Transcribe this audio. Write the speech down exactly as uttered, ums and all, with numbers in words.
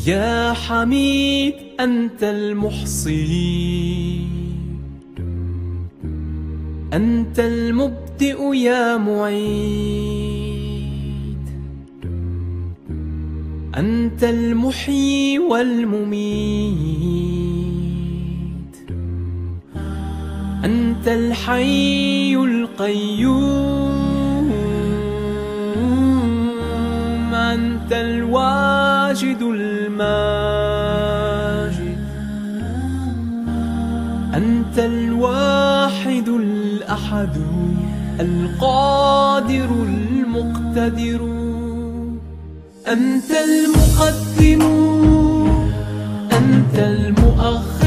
يا حميد أنت المحصي، أنت المبدئ يا معيد، أنت المحيي والمميت، أنت الحي القيوم، أنت الواجد الماجد، أنت الواحد الأحد القادر المقتدر، أنت المقدم أنت المؤخر